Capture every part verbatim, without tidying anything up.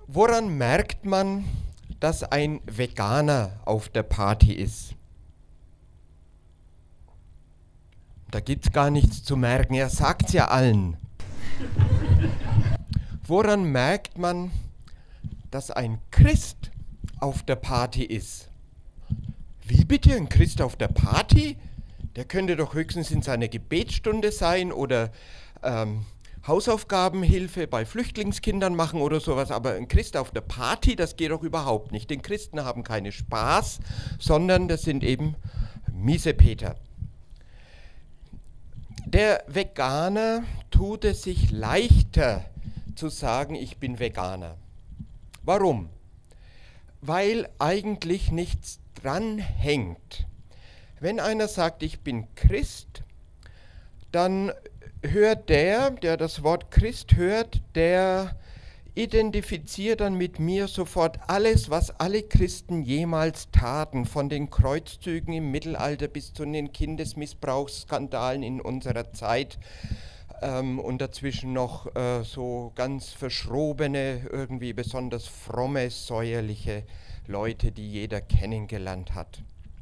Woran merkt man, dass ein Veganer auf der Party ist? Da gibt es gar nichts zu merken, er sagt es ja allen. Woran merkt man, dass ein Christ auf der Party ist? Wie bitte, ein Christ auf der Party? Der könnte doch höchstens in seiner Gebetsstunde sein oder ähm, Hausaufgabenhilfe bei Flüchtlingskindern machen oder sowas, aber ein Christ auf der Party, das geht doch überhaupt nicht. Denn Christen haben keine Spaß, sondern das sind eben Miesepeter. Der Veganer tut es sich leichter zu sagen, ich bin Veganer. Warum? Weil eigentlich nichts dran hängt. Wenn einer sagt, ich bin Christ, dann hört der, der das Wort Christ hört, der identifiziert dann mit mir sofort alles, was alle Christen jemals taten, von den Kreuzzügen im Mittelalter bis zu den Kindesmissbrauchsskandalen in unserer Zeit ähm, und dazwischen noch äh, so ganz verschrobene, irgendwie besonders fromme, säuerliche Leute, die jeder kennengelernt hat.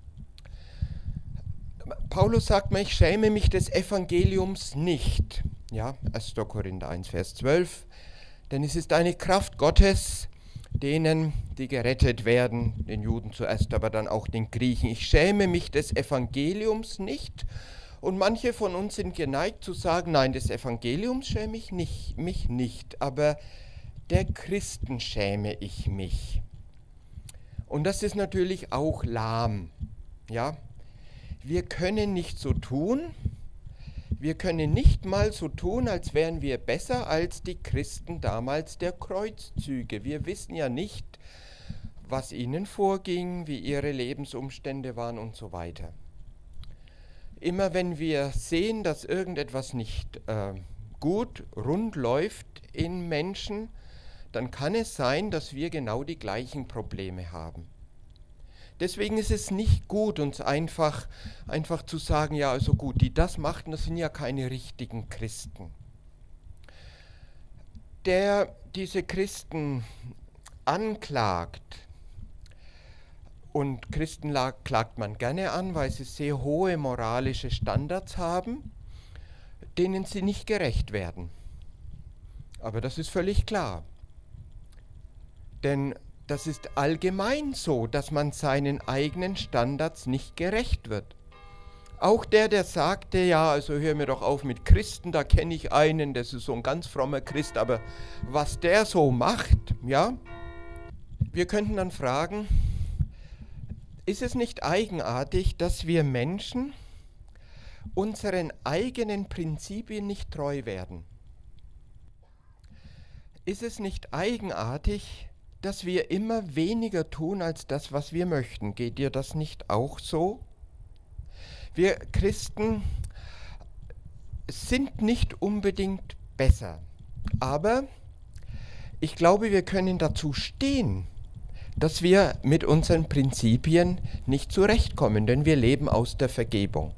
Paulus sagt mir, ich schäme mich des Evangeliums nicht. Ja, erster Korinther eins, Vers zwölf. Denn es ist eine Kraft Gottes, denen, die gerettet werden, den Juden zuerst, aber dann auch den Griechen. Ich schäme mich des Evangeliums nicht. Und manche von uns sind geneigt zu sagen, nein, des Evangeliums schäme ich nicht, mich nicht, aber der Christen schäme ich mich. Und das ist natürlich auch lahm. Ja? Wir können nicht so tun, wir können nicht mal so tun, als wären wir besser als die Christen damals der Kreuzzüge. Wir wissen ja nicht, was ihnen vorging, wie ihre Lebensumstände waren und so weiter. Immer wenn wir sehen, dass irgendetwas nicht äh, gut, rund läuft in Menschen, dann kann es sein, dass wir genau die gleichen Probleme haben. Deswegen ist es nicht gut, uns einfach, einfach zu sagen, ja, also gut, die das machten, das sind ja keine richtigen Christen. Der diese Christen anklagt, und Christen klagt man gerne an, weil sie sehr hohe moralische Standards haben, denen sie nicht gerecht werden. Aber das ist völlig klar. Denn das ist allgemein so, dass man seinen eigenen Standards nicht gerecht wird. Auch der, der sagte, ja, also hör mir doch auf mit Christen, da kenne ich einen, das ist so ein ganz frommer Christ, aber was der so macht, ja, wir könnten dann fragen, ist es nicht eigenartig, dass wir Menschen unseren eigenen Prinzipien nicht treu werden? Ist es nicht eigenartig, dass wir immer weniger tun als das, was wir möchten? Geht dir das nicht auch so? Wir Christen sind nicht unbedingt besser, aber ich glaube, wir können dazu stehen, dass wir mit unseren Prinzipien nicht zurechtkommen, denn wir leben aus der Vergebung.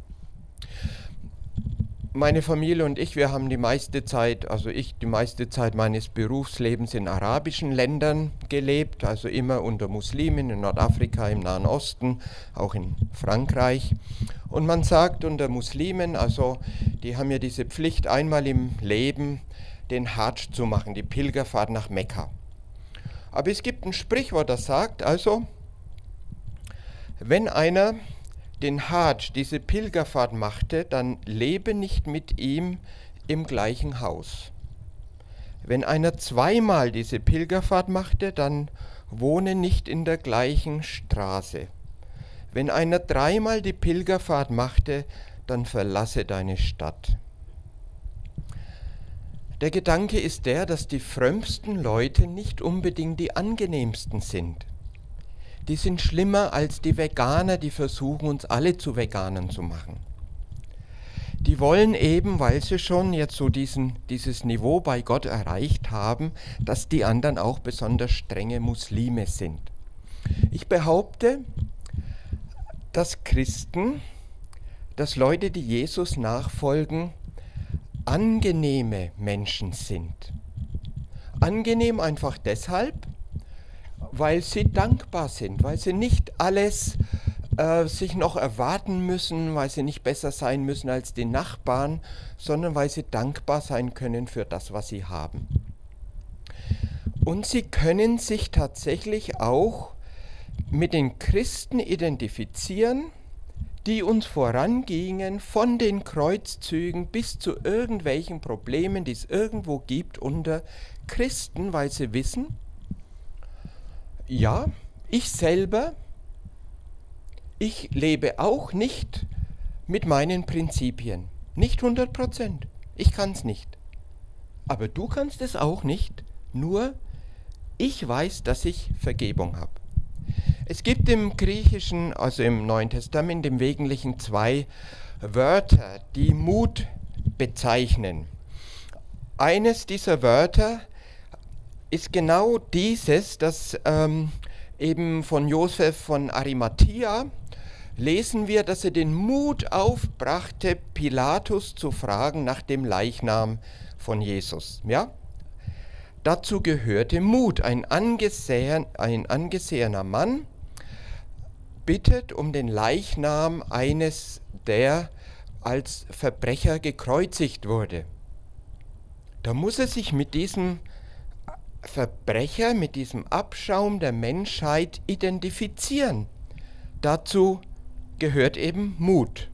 Meine Familie und ich, wir haben die meiste Zeit, also ich die meiste Zeit meines Berufslebens in arabischen Ländern gelebt, also immer unter Muslimen in Nordafrika, im Nahen Osten, auch in Frankreich. Und man sagt unter Muslimen, also die haben ja diese Pflicht, einmal im Leben den Hadsch zu machen, die Pilgerfahrt nach Mekka. Aber es gibt ein Sprichwort, das sagt, also, wenn einer den Hadsch, diese Pilgerfahrt machte, dann lebe nicht mit ihm im gleichen Haus. Wenn einer zweimal diese Pilgerfahrt machte, dann wohne nicht in der gleichen Straße. Wenn einer dreimal die Pilgerfahrt machte, dann verlasse deine Stadt. Der Gedanke ist der, dass die frömmsten Leute nicht unbedingt die angenehmsten sind. Die sind schlimmer als die Veganer, die versuchen, uns alle zu Veganern zu machen. Die wollen eben, weil sie schon jetzt so diesen, dieses Niveau bei Gott erreicht haben, dass die anderen auch besonders strenge Muslime sind. Ich behaupte, dass Christen, dass Leute, die Jesus nachfolgen, angenehme Menschen sind. Angenehm einfach deshalb, weil sie dankbar sind, weil sie nicht alles äh, sich noch erwarten müssen, weil sie nicht besser sein müssen als die Nachbarn, sondern weil sie dankbar sein können für das, was sie haben. Und sie können sich tatsächlich auch mit den Christen identifizieren, die uns vorangingen, von den Kreuzzügen bis zu irgendwelchen Problemen, die es irgendwo gibt unter Christen, weil sie wissen, ja, ich selber, ich lebe auch nicht mit meinen Prinzipien, nicht hundert Prozent, ich kann es nicht. Aber du kannst es auch nicht, nur ich weiß, dass ich Vergebung habe. Es gibt im Griechischen, also im Neuen Testament, im Wesentlichen zwei Wörter, die Mut bezeichnen. Eines dieser Wörter ist genau dieses, das ähm, eben von Josef von Arimathea lesen wir, dass er den Mut aufbrachte, Pilatus zu fragen nach dem Leichnam von Jesus. Ja? Dazu gehörte Mut. Ein, angesehen, ein angesehener Mann bittet um den Leichnam eines, der als Verbrecher gekreuzigt wurde. Da muss er sich mit diesem Verbrecher, mit diesem Abschaum der Menschheit identifizieren. Dazu gehört eben Mut.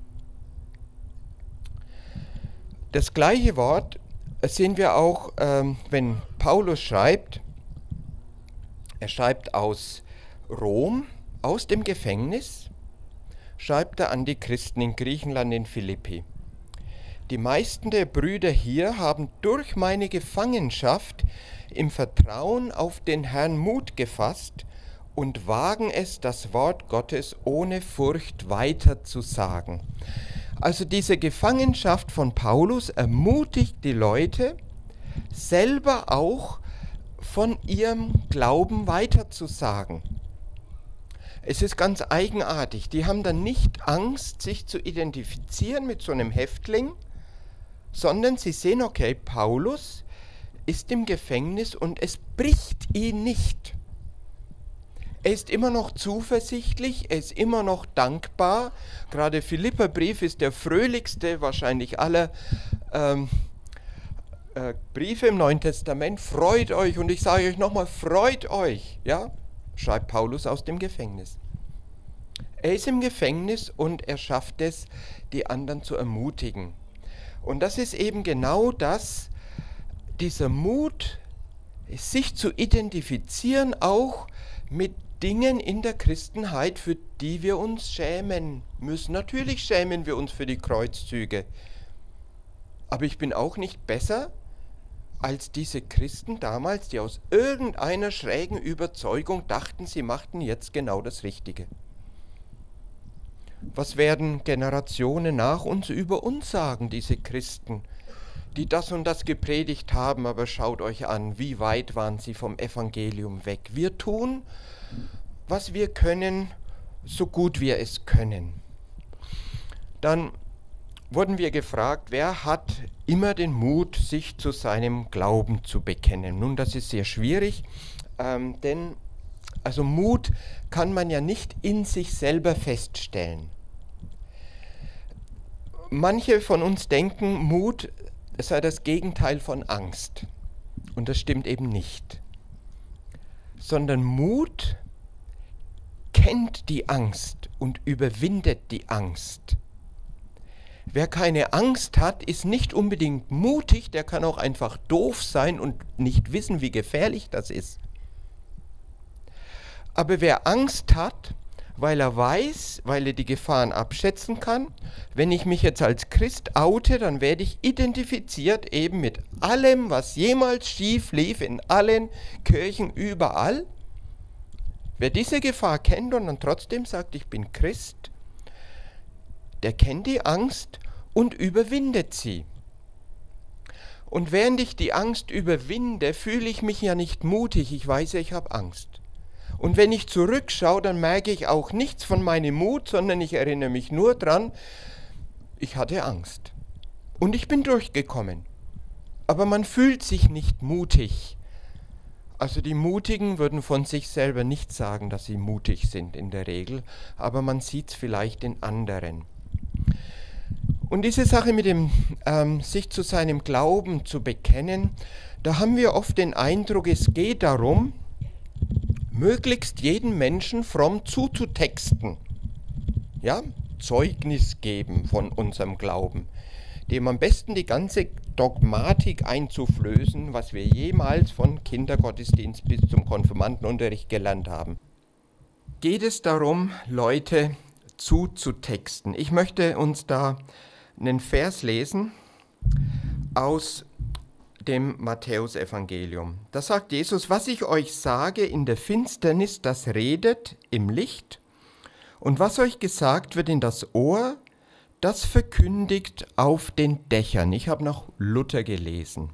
Das gleiche Wort sehen wir auch, ähm, wenn Paulus schreibt. Er schreibt aus Rom, aus dem Gefängnis, schreibt er an die Christen in Griechenland, in Philippi. Die meisten der Brüder hier haben durch meine Gefangenschaft im Vertrauen auf den Herrn Mut gefasst und wagen es, das Wort Gottes ohne Furcht weiterzusagen. Also diese Gefangenschaft von Paulus ermutigt die Leute, selber auch von ihrem Glauben weiterzusagen. Es ist ganz eigenartig. Die haben dann nicht Angst, sich zu identifizieren mit so einem Häftling, sondern sie sehen, okay, Paulus ist im Gefängnis und es bricht ihn nicht. Er ist immer noch zuversichtlich, er ist immer noch dankbar. Gerade Philipperbrief ist der fröhlichste wahrscheinlich aller ähm, äh, Briefe im Neuen Testament. Freut euch, und ich sage euch nochmal, freut euch, ja? Schreibt Paulus aus dem Gefängnis. Er ist im Gefängnis und er schafft es, die anderen zu ermutigen. Und das ist eben genau das, dieser Mut, sich zu identifizieren, auch mit Dingen in der Christenheit, für die wir uns schämen müssen. Natürlich schämen wir uns für die Kreuzzüge. Aber ich bin auch nicht besser als diese Christen damals, die aus irgendeiner schrägen Überzeugung dachten, sie machten jetzt genau das Richtige. Was werden Generationen nach uns über uns sagen, diese Christen, die das und das gepredigt haben, aber schaut euch an, wie weit waren sie vom Evangelium weg. Wir tun, was wir können, so gut wir es können. Dann wurden wir gefragt, wer hat immer den Mut, sich zu seinem Glauben zu bekennen? Nun, das ist sehr schwierig, ähm, denn also Mut kann man ja nicht in sich selber feststellen. Manche von uns denken, Mut sei das Gegenteil von Angst. Und das stimmt eben nicht. Sondern Mut kennt die Angst und überwindet die Angst. Wer keine Angst hat, ist nicht unbedingt mutig, der kann auch einfach doof sein und nicht wissen, wie gefährlich das ist. Aber wer Angst hat, weil er weiß, weil er die Gefahren abschätzen kann, wenn ich mich jetzt als Christ oute, dann werde ich identifiziert eben mit allem, was jemals schief lief, in allen Kirchen, überall. Wer diese Gefahr kennt und dann trotzdem sagt, ich bin Christ, der kennt die Angst und überwindet sie. Und während ich die Angst überwinde, fühle ich mich ja nicht mutig, ich weiß ja, ich habe Angst. Und wenn ich zurückschaue, dann merke ich auch nichts von meinem Mut, sondern ich erinnere mich nur dran, ich hatte Angst. Und ich bin durchgekommen. Aber man fühlt sich nicht mutig. Also die Mutigen würden von sich selber nicht sagen, dass sie mutig sind in der Regel, aber man sieht es vielleicht in anderen. Und diese Sache mit dem ähm, sich zu seinem Glauben zu bekennen, da haben wir oft den Eindruck, es geht darum, möglichst jeden Menschen fromm zuzutexten. Ja, Zeugnis geben von unserem Glauben, dem am besten die ganze Dogmatik einzuflößen, was wir jemals von Kindergottesdienst bis zum Konfirmandenunterricht gelernt haben. Geht es darum, Leute zuzutexten? Ich möchte uns da einen Vers lesen aus dem Matthäusevangelium. Da sagt Jesus: Was ich euch sage in der Finsternis, das redet im Licht, und was euch gesagt wird in das Ohr, das verkündigt auf den Dächern. Ich habe noch Luther gelesen.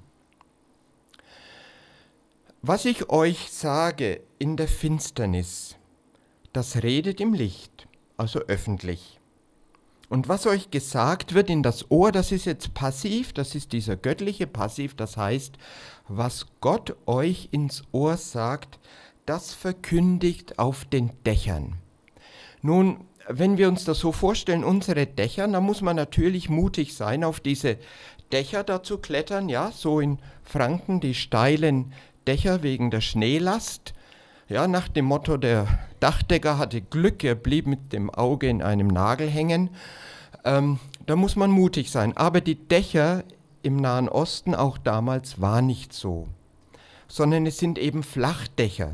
Was ich euch sage in der Finsternis, das redet im Licht, also öffentlich. Und was euch gesagt wird in das Ohr, das ist jetzt passiv, das ist dieser göttliche Passiv, das heißt, was Gott euch ins Ohr sagt, das verkündigt auf den Dächern. Nun, wenn wir uns das so vorstellen, unsere Dächer, dann muss man natürlich mutig sein, auf diese Dächer da zu klettern, ja, so in Franken die steilen Dächer wegen der Schneelast, ja, nach dem Motto, der Dachdecker hatte Glück, er blieb mit dem Auge in einem Nagel hängen, ähm, da muss man mutig sein, aber die Dächer im Nahen Osten auch damals war nicht so, sondern es sind eben Flachdächer.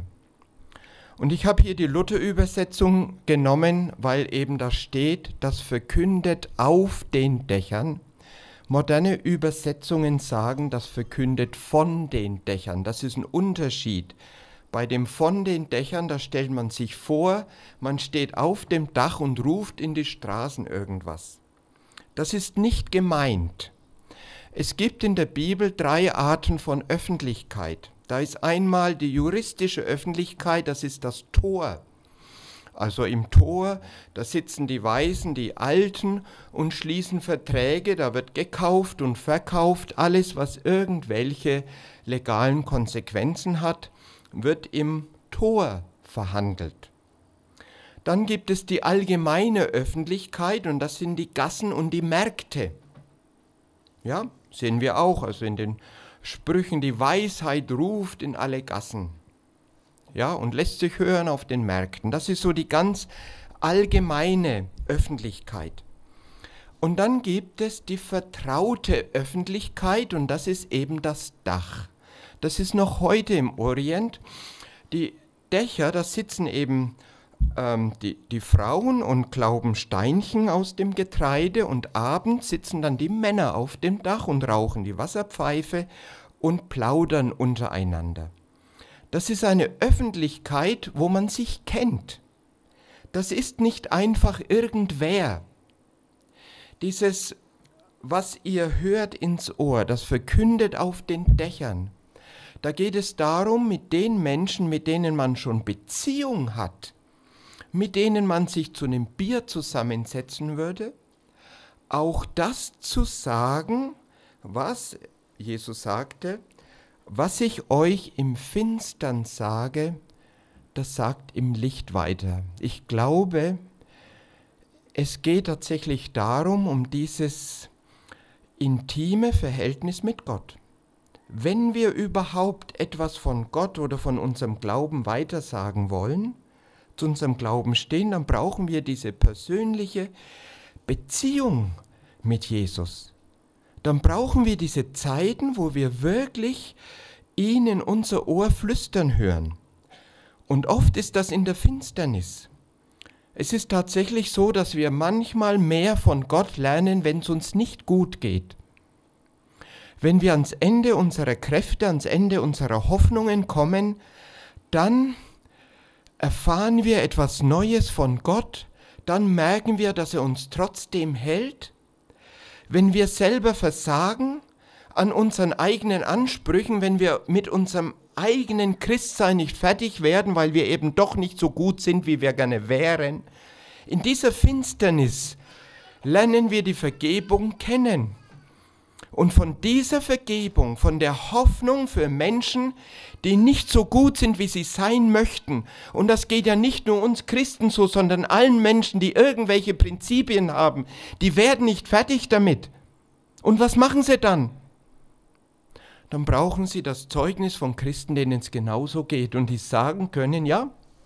Und ich habe hier die Luther-Übersetzung genommen, weil eben da steht, das verkündet auf den Dächern. Moderne Übersetzungen sagen, das verkündet von den Dächern. Das ist ein Unterschied. Bei dem von den Dächern, da stellt man sich vor, man steht auf dem Dach und ruft in die Straßen irgendwas. Das ist nicht gemeint. Es gibt in der Bibel drei Arten von Öffentlichkeit. Da ist einmal die juristische Öffentlichkeit, das ist das Tor. Also im Tor, da sitzen die Weisen, die Alten und schließen Verträge, da wird gekauft und verkauft, alles was irgendwelche legalen Konsequenzen hat, wird im Tor verhandelt. Dann gibt es die allgemeine Öffentlichkeit und das sind die Gassen und die Märkte. Ja, sehen wir auch, also in den Sprüchen, die Weisheit ruft in alle Gassen, ja, und lässt sich hören auf den Märkten. Das ist so die ganz allgemeine Öffentlichkeit. Und dann gibt es die vertraute Öffentlichkeit und das ist eben das Dach. Das ist noch heute im Orient. Die Dächer, da sitzen eben ähm, die, die Frauen und klauben Steinchen aus dem Getreide und abends sitzen dann die Männer auf dem Dach und rauchen die Wasserpfeife und plaudern untereinander. Das ist eine Öffentlichkeit, wo man sich kennt. Das ist nicht einfach irgendwer. Dieses, was ihr hört ins Ohr, das verkündet auf den Dächern. Da geht es darum, mit den Menschen, mit denen man schon Beziehung hat, mit denen man sich zu einem Bier zusammensetzen würde, auch das zu sagen, was Jesus sagte, was ich euch im Finstern sage, das sagt im Licht weiter. Ich glaube, es geht tatsächlich darum, um dieses intime Verhältnis mit Gott. Wenn wir überhaupt etwas von Gott oder von unserem Glauben weitersagen wollen, zu unserem Glauben stehen, dann brauchen wir diese persönliche Beziehung mit Jesus. Dann brauchen wir diese Zeiten, wo wir wirklich ihn in unser Ohr flüstern hören. Und oft ist das in der Finsternis. Es ist tatsächlich so, dass wir manchmal mehr von Gott lernen, wenn es uns nicht gut geht. Wenn wir ans Ende unserer Kräfte, ans Ende unserer Hoffnungen kommen, dann erfahren wir etwas Neues von Gott, dann merken wir, dass er uns trotzdem hält. Wenn wir selber versagen an unseren eigenen Ansprüchen, wenn wir mit unserem eigenen Christsein nicht fertig werden, weil wir eben doch nicht so gut sind, wie wir gerne wären, in dieser Finsternis lernen wir die Vergebung kennen. Und von dieser Vergebung, von der Hoffnung für Menschen, die nicht so gut sind, wie sie sein möchten, und das geht ja nicht nur uns Christen so, sondern allen Menschen, die irgendwelche Prinzipien haben, die werden nicht fertig damit. Und was machen sie dann? Dann brauchen sie das Zeugnis von Christen, denen es genauso geht und die sagen können, ja,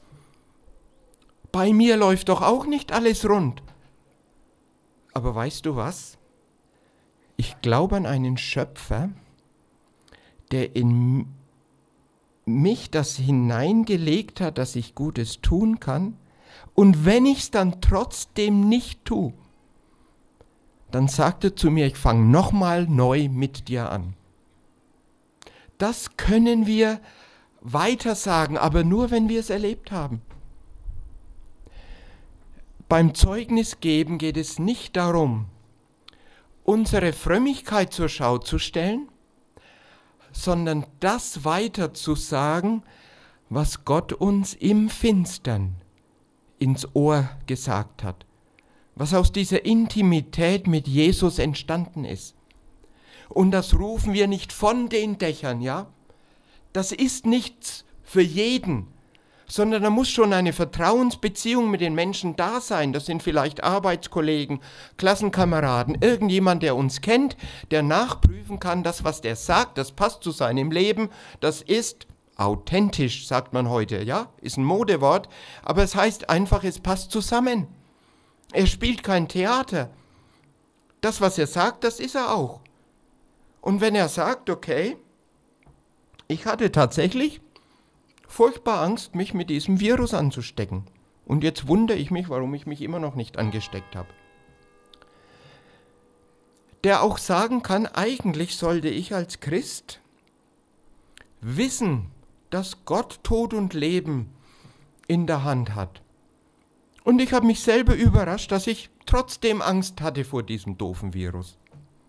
bei mir läuft doch auch nicht alles rund. Aber weißt du was? Ich glaube an einen Schöpfer, der in mich das hineingelegt hat, dass ich Gutes tun kann. Und wenn ich es dann trotzdem nicht tue, dann sagt er zu mir, ich fange nochmal neu mit dir an. Das können wir weiter sagen, aber nur, wenn wir es erlebt haben. Beim Zeugnisgeben geht es nicht darum, unsere Frömmigkeit zur Schau zu stellen, sondern das weiter zu sagen, was Gott uns im Finstern ins Ohr gesagt hat, was aus dieser Intimität mit Jesus entstanden ist. Und das rufen wir nicht von den Dächern, ja? Das ist nichts für jeden, sondern da muss schon eine Vertrauensbeziehung mit den Menschen da sein. Das sind vielleicht Arbeitskollegen, Klassenkameraden, irgendjemand, der uns kennt, der nachprüfen kann, das, was der sagt, das passt zu seinem Leben, das ist authentisch, sagt man heute, ja, ist ein Modewort, aber es heißt einfach, es passt zusammen. Er spielt kein Theater. Das, was er sagt, das ist er auch. Und wenn er sagt, okay, ich hatte tatsächlich furchtbar Angst, mich mit diesem Virus anzustecken. Und jetzt wundere ich mich, warum ich mich immer noch nicht angesteckt habe. Der auch sagen kann, eigentlich sollte ich als Christ wissen, dass Gott Tod und Leben in der Hand hat. Und ich habe mich selber überrascht, dass ich trotzdem Angst hatte vor diesem doofen Virus.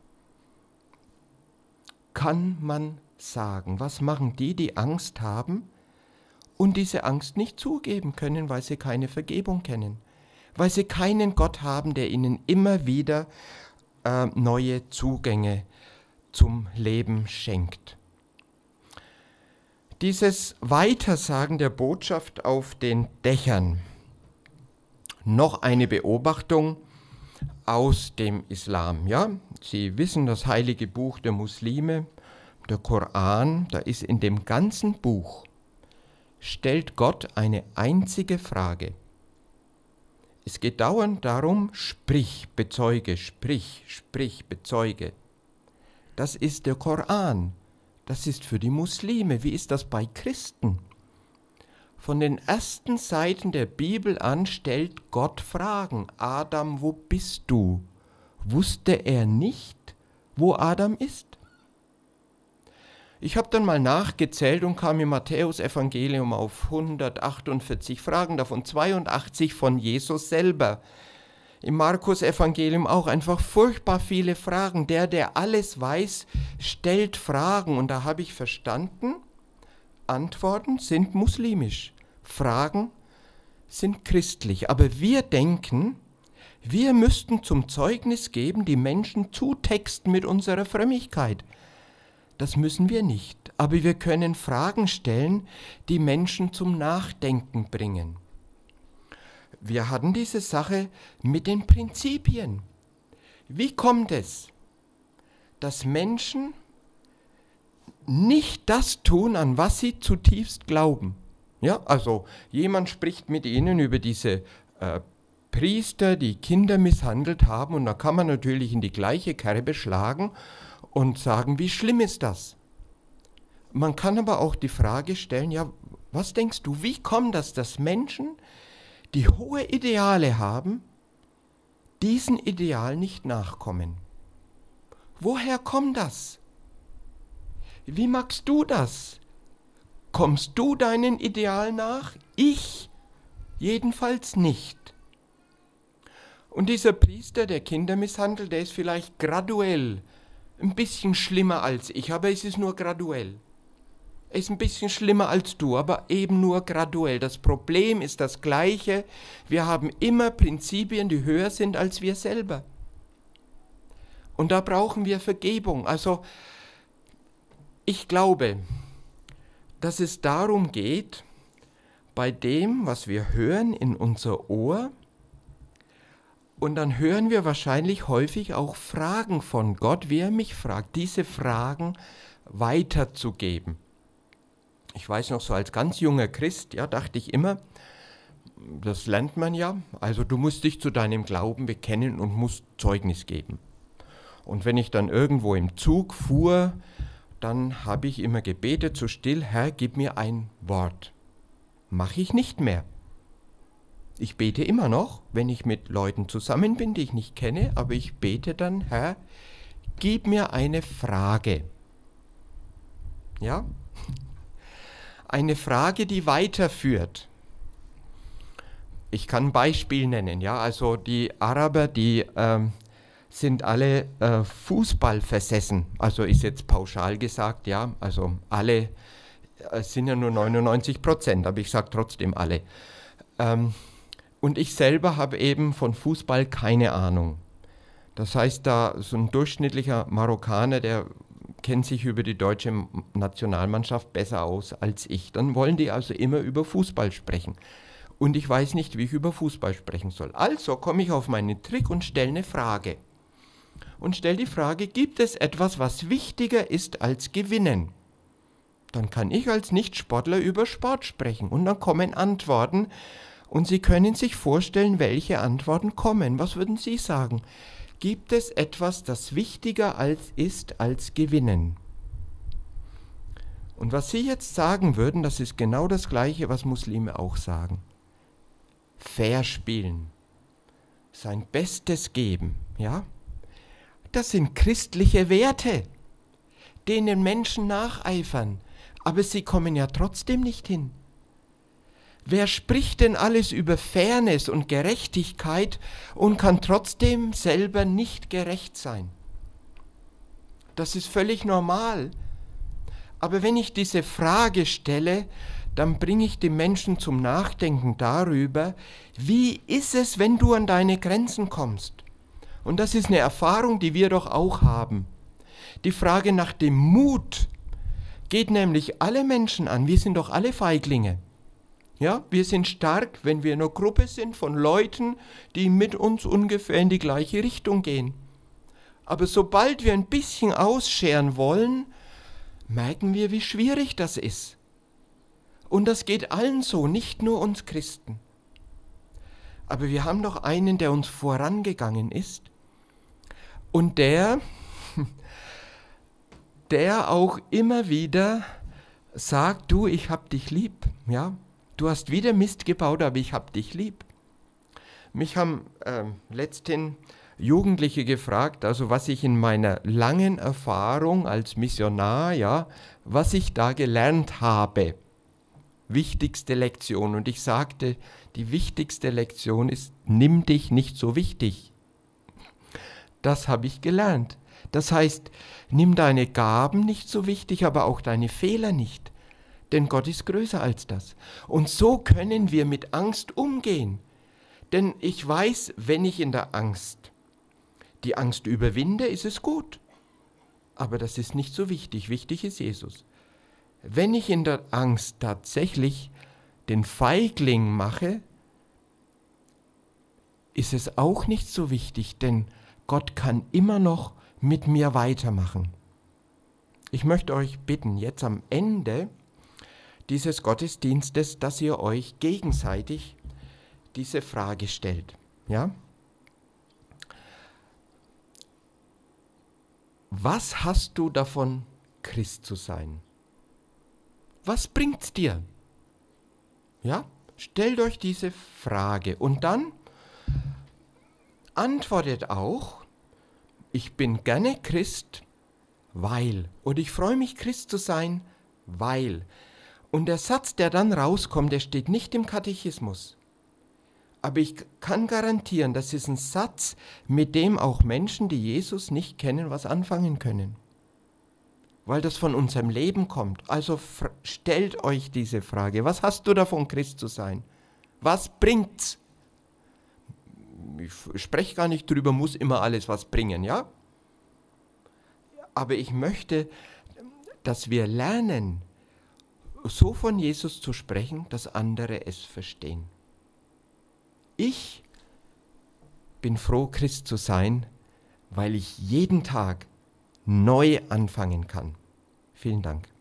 Kann man sagen, was machen die, die Angst haben und diese Angst nicht zugeben können, weil sie keine Vergebung kennen, weil sie keinen Gott haben, der ihnen immer wieder äh, neue Zugänge zum Leben schenkt. Dieses Weitersagen der Botschaft auf den Dächern. Noch eine Beobachtung aus dem Islam. Ja? Sie wissen, das heilige Buch der Muslime, der Koran, da ist in dem ganzen Buch, stellt Gott eine einzige Frage. Es geht dauernd darum, sprich, bezeuge, sprich, sprich, bezeuge. Das ist der Koran. Das ist für die Muslime. Wie ist das bei Christen? Von den ersten Seiten der Bibel an stellt Gott Fragen. Adam, wo bist du? Wusste er nicht, wo Adam ist? Ich habe dann mal nachgezählt und kam im Matthäus-Evangelium auf hundertachtundvierzig Fragen, davon zweiundachtzig von Jesus selber. Im Markus-Evangelium auch einfach furchtbar viele Fragen. Der, der alles weiß, stellt Fragen. Und da habe ich verstanden, Antworten sind muslimisch, Fragen sind christlich. Aber wir denken, wir müssten zum Zeugnis geben, die Menschen zutexten mit unserer Frömmigkeit. Das müssen wir nicht, aber wir können Fragen stellen, die Menschen zum Nachdenken bringen. Wir hatten diese Sache mit den Prinzipien. Wie kommt es, dass Menschen nicht das tun, an was sie zutiefst glauben? Ja, also jemand spricht mit ihnen über diese äh, Priester, die Kinder misshandelt haben, und da kann man natürlich in die gleiche Kerbe schlagen und sagen, wie schlimm ist das? Man kann aber auch die Frage stellen, ja, was denkst du, wie kommt das, dass Menschen, die hohe Ideale haben, diesen Ideal nicht nachkommen? Woher kommt das? Wie magst du das? Kommst du deinen Ideal nach? Ich jedenfalls nicht. Und dieser Priester, der Kinder misshandelt, der ist vielleicht graduell ein bisschen schlimmer als ich, aber es ist nur graduell. Er ist ein bisschen schlimmer als du, aber eben nur graduell. Das Problem ist das gleiche. Wir haben immer Prinzipien, die höher sind als wir selber. Und da brauchen wir Vergebung. Also ich glaube, dass es darum geht, bei dem, was wir hören in unser Ohr, und dann hören wir wahrscheinlich häufig auch Fragen von Gott, wie er mich fragt, diese Fragen weiterzugeben. Ich weiß noch, so als ganz junger Christ, ja, dachte ich immer, das lernt man ja, also du musst dich zu deinem Glauben bekennen und musst Zeugnis geben. Und wenn ich dann irgendwo im Zug fuhr, dann habe ich immer gebetet, so still, Herr, gib mir ein Wort. Mache ich nicht mehr. Ich bete immer noch, wenn ich mit Leuten zusammen bin, die ich nicht kenne, aber ich bete dann, Herr, gib mir eine Frage. Ja? Eine Frage, die weiterführt. Ich kann ein Beispiel nennen, ja, also die Araber, die ähm, sind alle äh, Fußball versessen, also ist jetzt pauschal gesagt, ja, also alle, es sind ja nur neunundneunzig Prozent, aber ich sage trotzdem alle. Ähm, und ich selber habe eben von Fußball keine Ahnung. Das heißt, da so ein durchschnittlicher Marokkaner, der kennt sich über die deutsche Nationalmannschaft besser aus als ich. Dann wollen die also immer über Fußball sprechen. Und ich weiß nicht, wie ich über Fußball sprechen soll. Also komme ich auf meinen Trick und stelle eine Frage. Und stelle die Frage, gibt es etwas, was wichtiger ist als Gewinnen? Dann kann ich als Nichtsportler über Sport sprechen. Und dann kommen Antworten. Und Sie können sich vorstellen, welche Antworten kommen. Was würden Sie sagen? Gibt es etwas, das wichtiger als ist als Gewinnen? Und was Sie jetzt sagen würden, das ist genau das Gleiche, was Muslime auch sagen. Fair spielen. Sein Bestes geben, ja? Das sind christliche Werte, denen Menschen nacheifern. Aber sie kommen ja trotzdem nicht hin. Wer spricht denn alles über Fairness und Gerechtigkeit und kann trotzdem selber nicht gerecht sein? Das ist völlig normal. Aber wenn ich diese Frage stelle, dann bringe ich die Menschen zum Nachdenken darüber, wie ist es, wenn du an deine Grenzen kommst? Und das ist eine Erfahrung, die wir doch auch haben. Die Frage nach dem Mut geht nämlich alle Menschen an. Wir sind doch alle Feiglinge. Ja, wir sind stark, wenn wir eine Gruppe sind von Leuten, die mit uns ungefähr in die gleiche Richtung gehen. Aber sobald wir ein bisschen ausscheren wollen, merken wir, wie schwierig das ist. Und das geht allen so, nicht nur uns Christen. Aber wir haben doch einen, der uns vorangegangen ist und der, der auch immer wieder sagt, du, ich hab dich lieb, ja. Du hast wieder Mist gebaut, aber ich hab dich lieb. Mich haben äh, letzthin Jugendliche gefragt, also was ich in meiner langen Erfahrung als Missionar, ja, was ich da gelernt habe. Wichtigste Lektion. Und ich sagte, die wichtigste Lektion ist, nimm dich nicht so wichtig. Das habe ich gelernt. Das heißt, nimm deine Gaben nicht so wichtig, aber auch deine Fehler nicht. Denn Gott ist größer als das. Und so können wir mit Angst umgehen. Denn ich weiß, wenn ich in der Angst die Angst überwinde, ist es gut. Aber das ist nicht so wichtig. Wichtig ist Jesus. Wenn ich in der Angst tatsächlich den Feigling mache, ist es auch nicht so wichtig, denn Gott kann immer noch mit mir weitermachen. Ich möchte euch bitten, jetzt am Ende dieses Gottesdienstes, dass ihr euch gegenseitig diese Frage stellt. Ja? Was hast du davon, Christ zu sein? Was bringt's dir? Ja? Stellt euch diese Frage und dann antwortet auch, ich bin gerne Christ, weil. Und ich freue mich, Christ zu sein, weil. Und der Satz, der dann rauskommt, der steht nicht im Katechismus. Aber ich kann garantieren, das ist ein Satz, mit dem auch Menschen, die Jesus nicht kennen, was anfangen können. Weil das von unserem Leben kommt. Also stellt euch diese Frage, was hast du davon, Christ zu sein? Was aber ich möchte, dass wir lernen, so von Jesus zu sprechen, dass andere es verstehen. Ich bin froh, Christ zu sein, weil ich jeden Tag neu anfangen kann. Vielen Dank.